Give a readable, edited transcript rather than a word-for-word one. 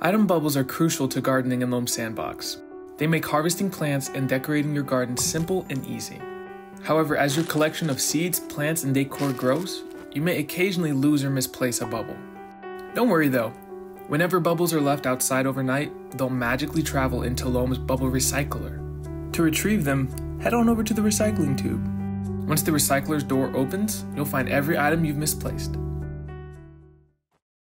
Item bubbles are crucial to gardening in Loam Sandbox. They make harvesting plants and decorating your garden simple and easy. However, as your collection of seeds, plants, and decor grows, you may occasionally lose or misplace a bubble. Don't worry though. Whenever bubbles are left outside overnight, they'll magically travel into Loam's bubble recycler. To retrieve them, head on over to the recycling tube. Once the recycler's door opens, you'll find every item you've misplaced.